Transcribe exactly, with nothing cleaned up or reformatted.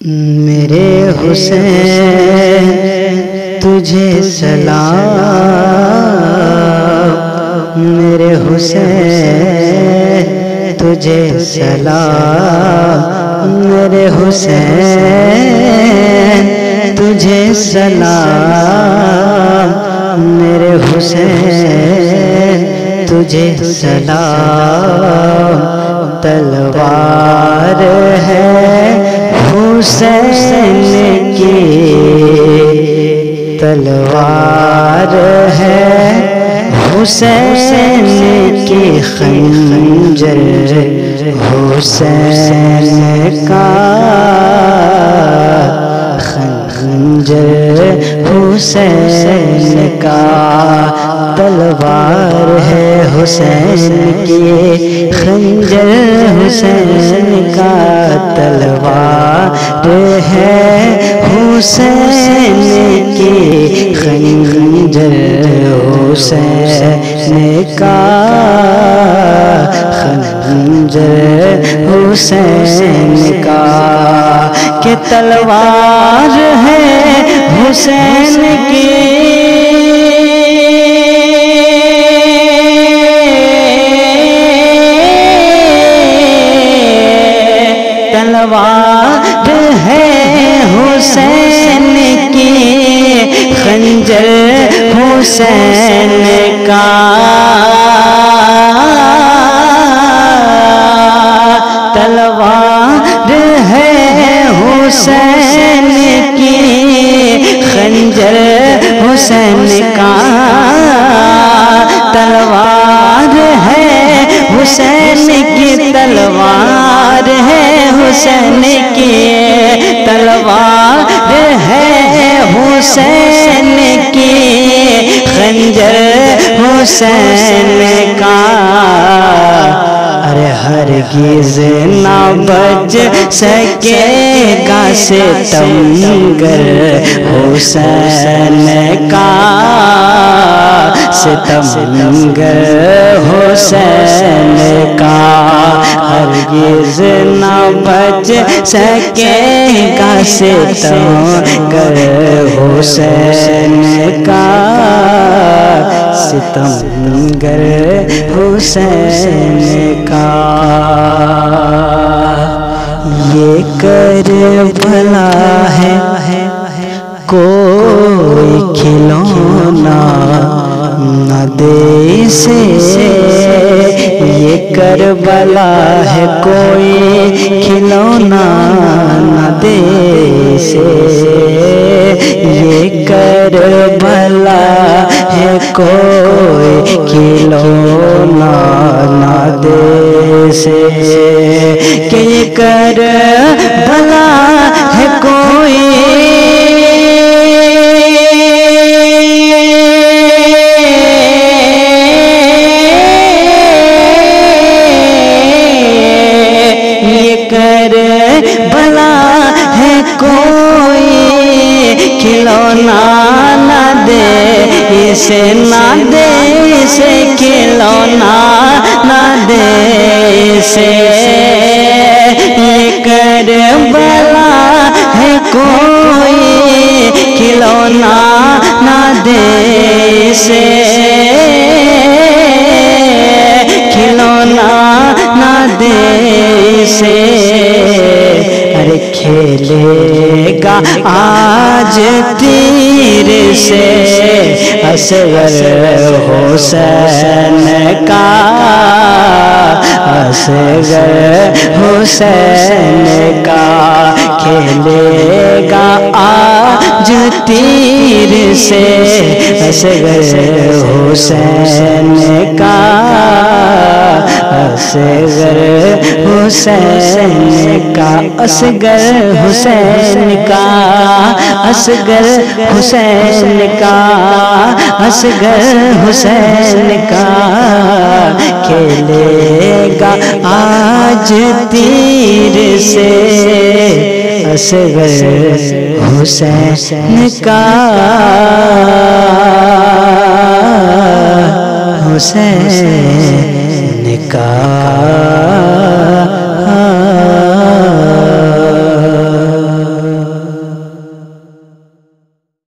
میرے حسین تجھے سلام، میرے حسین تجھے سلام، میرے حسین تجھے سلام، میرے حسین تجھے سلام۔ تلوار ہے حسین کی، تلوار ہے حسین کی، خنجر حسین کا، خنجر حسین کا۔ تلوار ہے حسین کی، خنجر حسین کا، تلوار ہے حسین کی، خنجر حسین کا، خنجر حسین کا۔ کہ تلوار ہے حسین کی، تلوار ہے حسین کی، خنجر حسین کا، تلوار ہے حسین کی، خنجر حسین کا، تلوار ہے حسین کی، تلوار ہے حسین کی، تلوار ہے حسین کی، خنجر حسین کا۔ ارے ہرگز نہ بچ سکے گا ستمگر حسین کا، ستمگر حسین کا، ہرگز نہ بچ سکے گا ستمگر حسین کا، ستمگر حسین کا۔ یہ کربلا ہے کوئی کھلونا نہ دے اسے، یہ کربلا ہے کوئی کھلونا نہ دے اسے، یہ کربلا ہے کوئی کھلونا نہ دے اسے، کہ یہ کربلا ہے کوئی کربلا ہے کوئی کھلونا نہ دے اسے، نہ دے اسے کھلونا نہ دے اسے، یہ کربلا ہے کوئی کھلونا نہ دے اسے، کھلونا نہ دے اسے۔ ارے کھیلے گا آج تیر سے اصغر حسین کا، اصغر حسین کا، کھیلے گا آج تیر سے اصغر حسین کا، اصغر حسین کا، اصغر حسین کا، اصغر حسین کا، اصغر حسین کا، کھیلے گا آج تیر سے اصغر حسین کا، حسین کا۔